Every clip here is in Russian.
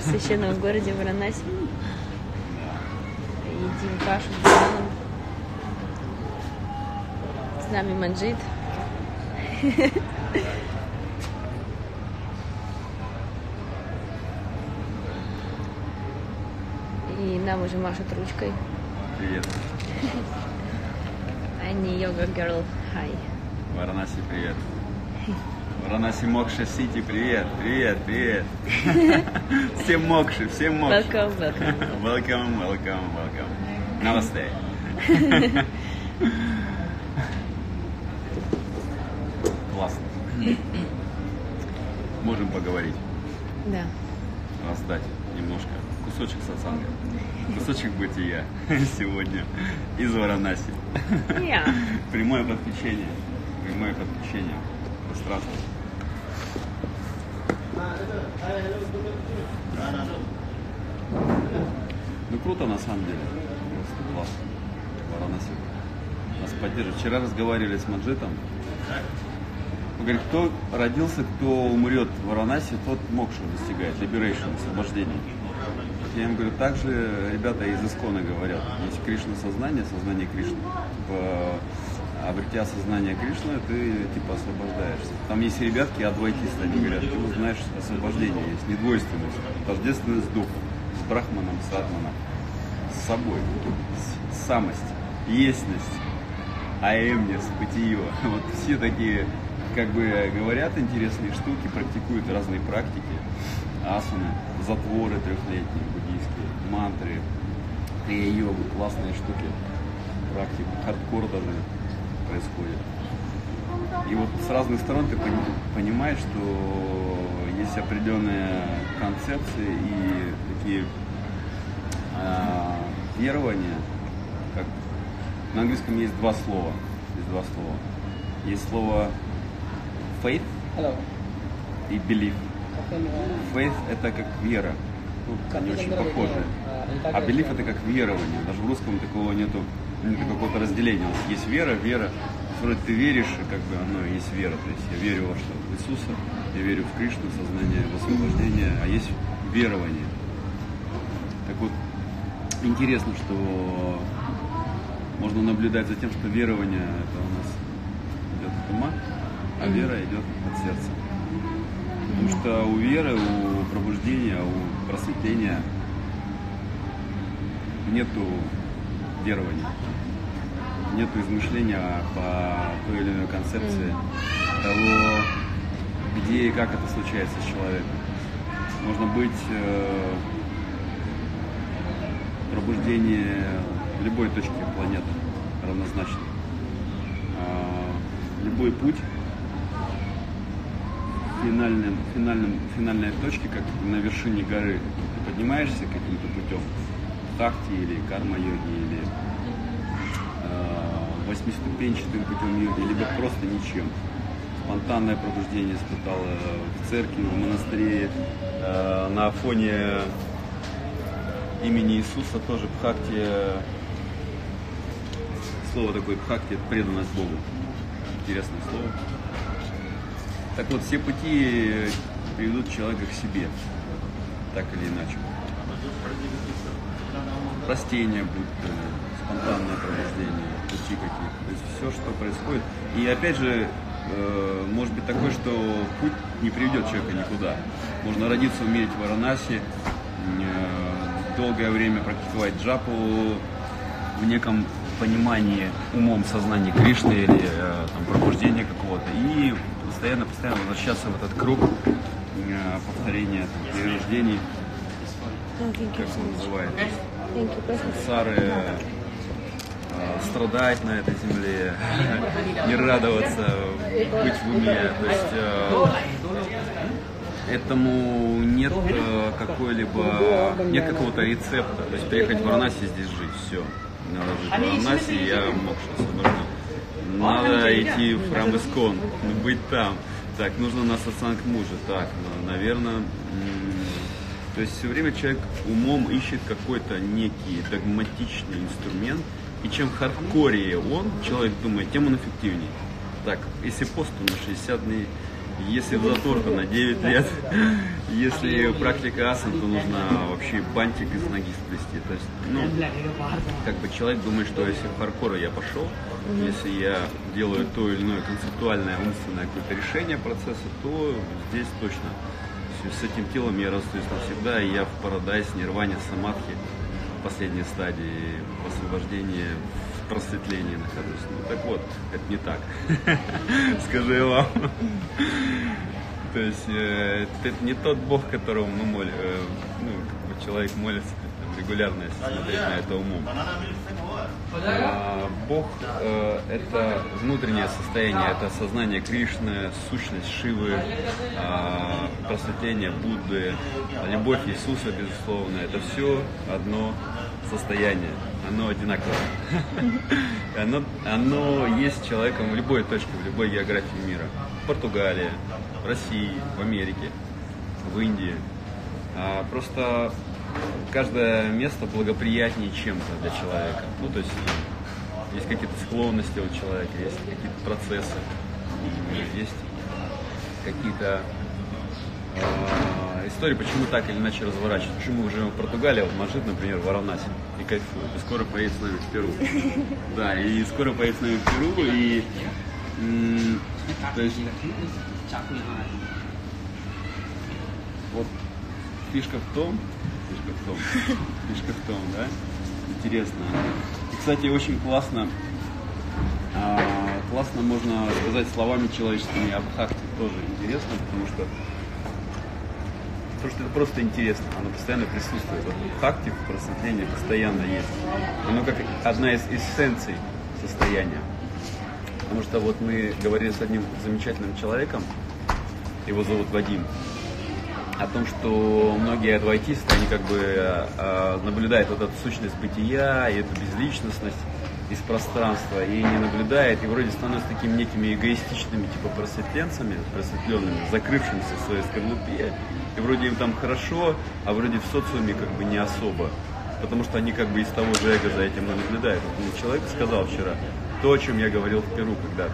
священном городе Варанаси. Едим кашу с бананом. С нами Манджит. И нам уже машут ручкой. Привет. Они йога girl. Hi. Варанаси, привет. Варанаси Мокша Сити, привет, привет, привет. Всем Мокши, всем Мокши. Welcome, welcome. Welcome, welcome, welcome. Namaste. Классно. Можем поговорить. Да. Раздать немножко кусочек сатсанга, кусочек бытия сегодня из Варанаси. Yeah. Прямое подключение пространства. Ну круто на самом деле, просто классно. Варанаси нас поддерживает. Вчера разговаривали с Манджитом. Он говорит, кто родился, кто умрет в Варанаси, тот мокшу достигает, liberation, освобождение. Я им говорю, также ребята из Искона говорят, есть Кришна сознание, сознание Кришны. Обретя сознание Кришны, ты типа освобождаешься. Там есть ребятки, адвайтисты, они говорят, ты узнаешь освобождение, есть недвойственность, тождественность с духом, с брахманом, с атманом, с собой, самость, естность, аэмнес, бытие. Вот все такие, как бы говорят интересные штуки, практикуют разные практики, асаны, затворы трехлетние, буддийские, мантры, крия-йогу, классные штуки, практика, хардкор даже происходит. И вот с разных сторон ты понимаешь, что есть определенные концепции и такие верования, как на английском есть два слова. Есть слово faith и belief. Faith это как вера, они очень похожи. А belief это как верование. Даже в русском такого нету какого-то разделения. Вот есть вера, вроде ты веришь, и как бы оно и есть вера. То есть я верю во что? В Иисуса, я верю в Кришну, сознание, в освобождение, а есть верование. Так вот, интересно, что можно наблюдать за тем, что верование это у нас идет от ума, а вера идет от сердца. Потому что у веры, у пробуждения, у просветления нету верования, нету измышления по той или иной концепции того, где и как это случается с человеком. Можно быть пробуждение в любой точке планеты равнозначно. Любой путь финальной точки, как на вершине горы, ты поднимаешься каким-то путем, бхакти или карма-йоги, или восьмиступенчатым путем йоги, либо просто ничем. Спонтанное пробуждение испытала в церкви, в монастыре, на фоне имени Иисуса тоже бхакти. Слово такое бхакти — это преданность Богу. Интересное слово. Так вот, все пути приведут человека к себе, так или иначе. Растения, будь спонтанное пробуждение, пути какие-то. То есть все, что происходит. И опять же, может быть такое, что путь не приведет человека никуда. Можно родиться, умереть в Варанаси, долгое время практиковать джапу в неком понимании умом сознания Кришны или там, пробуждения какого-то. И постоянно возвращаться в этот круг повторения, перерождений, как он называет, сансары, страдать на этой земле, не радоваться, быть в уме. То есть этому нет нет какого-то рецепта. То есть приехать в Варанаси, здесь жить, все. Надо жить в Варанаси, я мокшу, освобожден. Надо идти в храм Искон, быть там. Так, нужно на сатсанг мужа. Так, наверное. То есть все время человек умом ищет какой-то некий догматичный инструмент. И чем хардкорее человек думает, тем он эффективнее. Так, если пост, то на 60 дней, если в затор, то на 9 лет. Если практика асан, то нужно вообще бантик из ноги сплести. То есть, ну, как бы человек думает, что если в хардкор я пошел, если я делаю то или иное концептуальное, умственное какое-то решение процесса, то здесь точно с этим телом я расстаюсь навсегда, и я в парадайз, нирване, самадхи, в последней стадии освобождения, в просветлении нахожусь. Ну так вот, это не так. Скажу я вам. То есть это не тот Бог, которому мы молим, человек молится регулярно, если смотреть на это умом. Бог это внутреннее состояние, это сознание Кришны, сущность Шивы, просветление Будды, любовь Иисуса, безусловно. Это все одно состояние, оно одинаковое. Оно есть человеком в любой точке, в любой географии мира. В Португалии, в России, в Америке, в Индии. Просто каждое место благоприятнее чем-то для человека. Ну, то есть какие-то склонности у человека, есть какие-то процессы, есть какие-то истории, почему так или иначе разворачиваются. Почему мы живем в Португалии, вот Маджид, например, в Варанаси, и кайфует. И скоро поедет с нами в Перу. Да, и скоро поедет с нами в Перу, и то есть вот фишка в том, да, интересно. И, кстати, очень классно можно сказать словами человеческими об бхакти, тоже интересно, потому что это просто интересно, оно постоянно присутствует. Вот бхакти в просветлении постоянно есть. Оно как одна из эссенций состояния. Потому что вот мы говорили с одним замечательным человеком, его зовут Вадим, о том, что многие адвайтисты, они как бы наблюдают вот эту сущность бытия и эту безличностность из пространства, и не наблюдают, и вроде становятся такими некими эгоистичными, типа просветленцами, просветленными, закрывшимися в своей скорлупе, и вроде им там хорошо, а вроде в социуме как бы не особо, потому что они как бы из того же эго за этим наблюдают. Вот мне человек сказал вчера, то, о чем я говорил в Перу когда-то,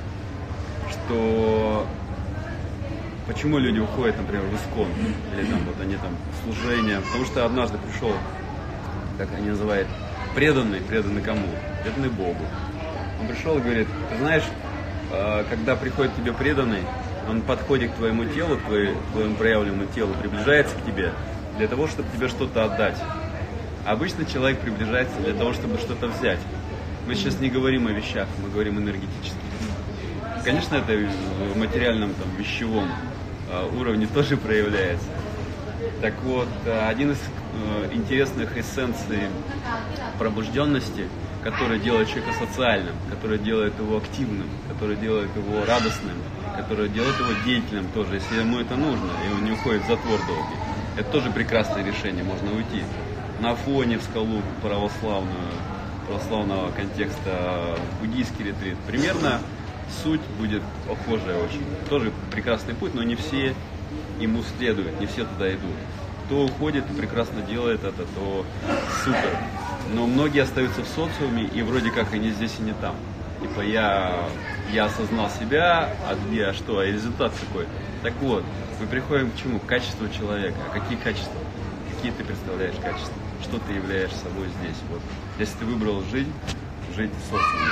что почему люди уходят, например, в Искон, или там вот они там служение, потому что однажды пришел, как они называют, преданный кому? Преданный Богу. Он пришел и говорит, ты знаешь, когда приходит к тебе преданный, он подходит к твоему телу, к твоему проявленному телу, приближается к тебе для того, чтобы тебе что-то отдать. Обычно человек приближается для того, чтобы что-то взять. Мы сейчас не говорим о вещах, мы говорим энергетически. Конечно, это в материальном, там, вещевом уровне тоже проявляется. Так вот, один из интересных эссенций пробужденности, который делает человека социальным, который делает его активным, который делает его радостным, который делает его деятельным тоже, если ему это нужно, и он не уходит в затвор долгий. Это тоже прекрасное решение, можно уйти на Афоне в скалу православного контекста, буддийский ретрит. Примерно суть будет похожая очень. Тоже прекрасный путь, но не все ему следуют, не все туда идут. Кто уходит и прекрасно делает это, то супер. Но многие остаются в социуме, и вроде как они здесь и не там. Типа я осознал себя, а где, а что, а результат какой. Так вот, мы приходим к чему? К качеству человека. А какие качества? Какие ты представляешь качества? Что ты являешь собой здесь? Вот. Если ты выбрал жить в социуме.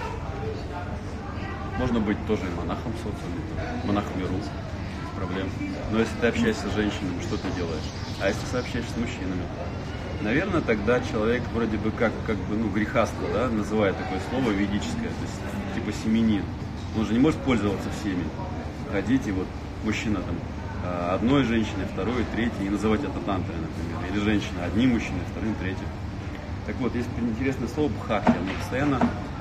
Можно быть тоже и монахом в социуме, монахом Иру, без проблем. Но если ты общаешься с женщинами, что ты делаешь? А если ты общаешься с мужчинами? Наверное, тогда человек вроде бы как бы, грехастно, да, называет такое слово ведическое, то есть типа семенин. Он же не может пользоваться всеми. Ходить и вот мужчина там одной женщиной, второй, третьей, и называть это тантрой, например. Или женщина одним мужчиной, вторым, третьим. Так вот, есть интересное слово бхакти, оно постоянно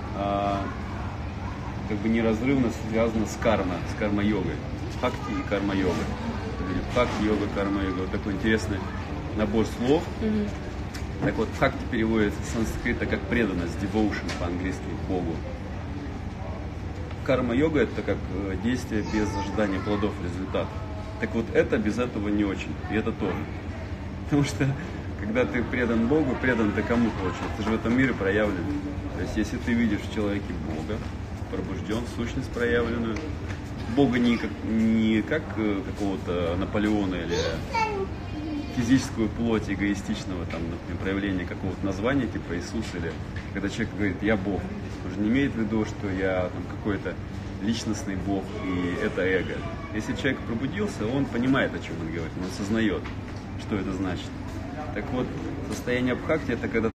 как бы неразрывно связано с карма-йогой. Бхакти и карма-йога. Бхакти-йога, карма-йога. Вот такой интересный набор слов. Так вот, бхакти переводится с санскрита как преданность, devotion по-английски, к Богу. Карма-йога — это как действие без ожидания плодов, результатов. Так вот, это без этого не очень, и это тоже. Потому что, когда ты предан Богу, предан ты кому получается? Ты же в этом мире проявлен. То есть, если ты видишь в человеке Бога, пробужден, сущность проявленную, Бога не как какого-то Наполеона или физическую плоть эгоистичного, там, например, проявления какого-то названия, типа Иисус, или когда человек говорит «я Бог», он же не имеет в виду, что я там какой-то личностный Бог, и это эго. Если человек пробудился, он понимает, о чем он говорит, он осознает, что это значит. Так вот, состояние бхакти — это когда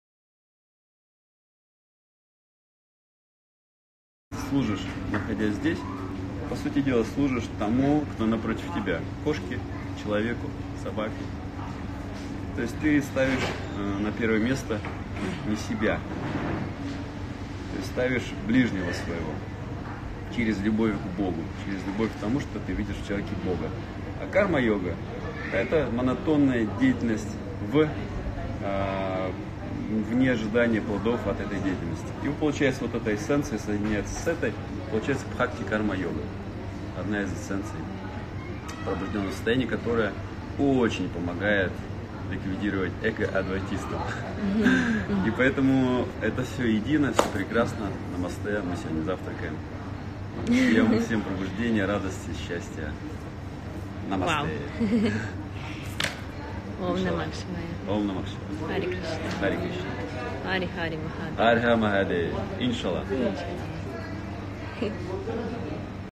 ты служишь, находясь здесь, по сути дела, служишь тому, кто напротив тебя. Кошке, человеку, собаке. То есть ты ставишь на первое место не себя. То есть ставишь ближнего своего. Через любовь к Богу. Через любовь к тому, что ты видишь в человеке Бога. А карма-йога — это монотонная деятельность вне ожидания плодов от этой деятельности. И получается вот эта эссенция соединяется с этой, получается бхакти карма-йога. Одна из эссенций пробужденного состояния, которая очень помогает ликвидировать эго-адвайтистов. И поэтому это все едино, все прекрасно. Намасте, мы сегодня завтракаем. Я вам всем пробуждения, радости, счастья. Намасте. Ом Намах Шивая. Ом Намах Шивая. Хари Кришна. Хари Кришна. Хари Хари Махадев. Арха Махадев. Иншаллах. Иншаллах.